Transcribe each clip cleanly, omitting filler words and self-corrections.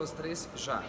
Os três já.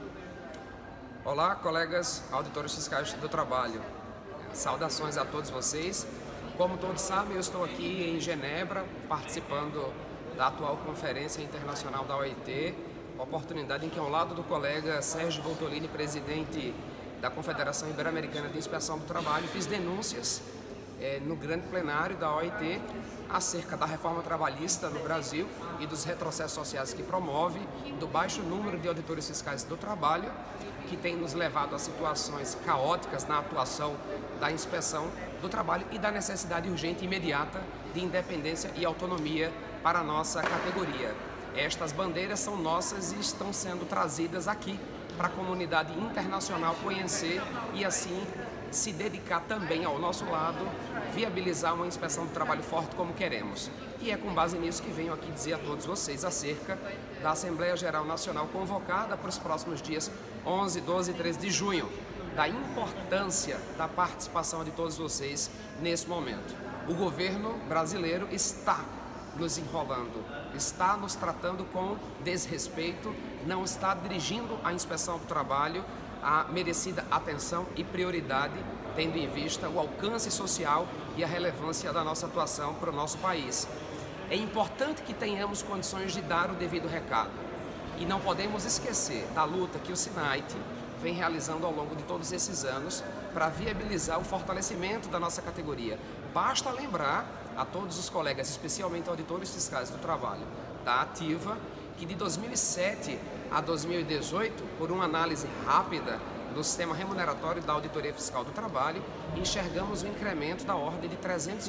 Olá, colegas auditores fiscais do trabalho. Saudações a todos vocês. Como todos sabem, eu estou aqui em Genebra, participando da atual Conferência Internacional da OIT, oportunidade em que, ao lado do colega Sérgio Voltolini, presidente da Confederação Ibero-Americana de Inspeção do Trabalho, fiz denúncias no grande plenário da OIT acerca da reforma trabalhista no Brasil e dos retrocessos sociais que promove, do baixo número de auditores fiscais do trabalho, que tem nos levado a situações caóticas na atuação da inspeção do trabalho e da necessidade urgente e imediata de independência e autonomia para a nossa categoria. Estas bandeiras são nossas e estão sendo trazidas aqui para a comunidade internacional conhecer e assim se dedicar também ao nosso lado, viabilizar uma inspeção do trabalho forte como queremos. E é com base nisso que venho aqui dizer a todos vocês acerca da Assembleia Geral Nacional convocada para os próximos dias 11, 12 e 13 de junho, da importância da participação de todos vocês nesse momento. O governo brasileiro está nos enrolando, está nos tratando com desrespeito, não está dirigindo a inspeção do trabalho a merecida atenção e prioridade, tendo em vista o alcance social e a relevância da nossa atuação para o nosso país. É importante que tenhamos condições de dar o devido recado e não podemos esquecer da luta que o SINAIT vem realizando ao longo de todos esses anos para viabilizar o fortalecimento da nossa categoria. Basta lembrar a todos os colegas, especialmente auditores fiscais do trabalho, da Ativa, que de 2007 a 2018, por uma análise rápida do sistema remuneratório da Auditoria Fiscal do Trabalho, enxergamos um incremento da ordem de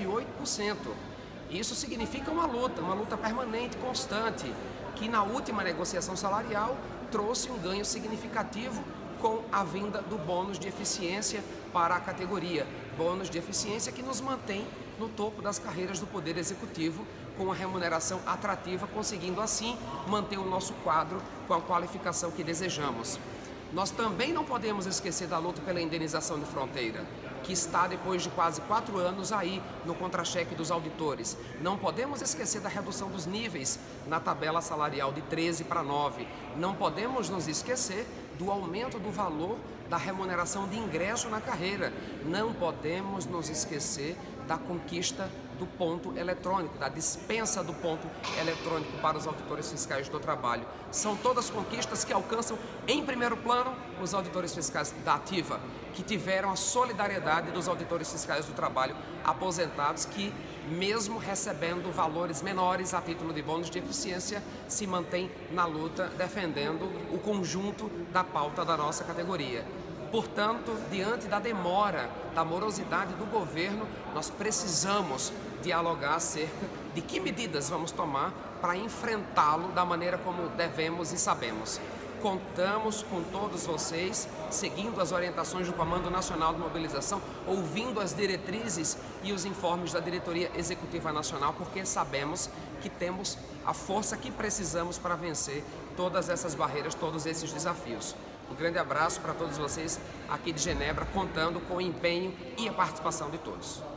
308%. Isso significa uma luta permanente, constante, que na última negociação salarial trouxe um ganho significativo com a vinda do bônus de eficiência para a categoria. Bônus de eficiência que nos mantém no topo das carreiras do Poder Executivo, com uma remuneração atrativa, conseguindo assim manter o nosso quadro com a qualificação que desejamos. Nós também não podemos esquecer da luta pela indenização de fronteira, que está depois de quase 4 anos aí no contra-cheque dos auditores. Não podemos esquecer da redução dos níveis na tabela salarial de 13 para 9. Não podemos nos esquecer do aumento do valor da remuneração de ingresso na carreira. Não podemos nos esquecer da conquista do ponto eletrônico, da dispensa do ponto eletrônico para os auditores fiscais do trabalho. São todas conquistas que alcançam, em primeiro plano, os auditores fiscais da Ativa, que tiveram a solidariedade dos auditores fiscais do trabalho aposentados que, mesmo recebendo valores menores a título de bônus de eficiência, se mantém na luta defendendo o conjunto da pauta da nossa categoria. Portanto, diante da demora, da morosidade do governo, nós precisamos dialogar acerca de que medidas vamos tomar para enfrentá-lo da maneira como devemos e sabemos. Contamos com todos vocês, seguindo as orientações do Comando Nacional de Mobilização, ouvindo as diretrizes e os informes da Diretoria Executiva Nacional, porque sabemos que temos a força que precisamos para vencer todas essas barreiras, todos esses desafios. Um grande abraço para todos vocês aqui de Genebra, contando com o empenho e a participação de todos.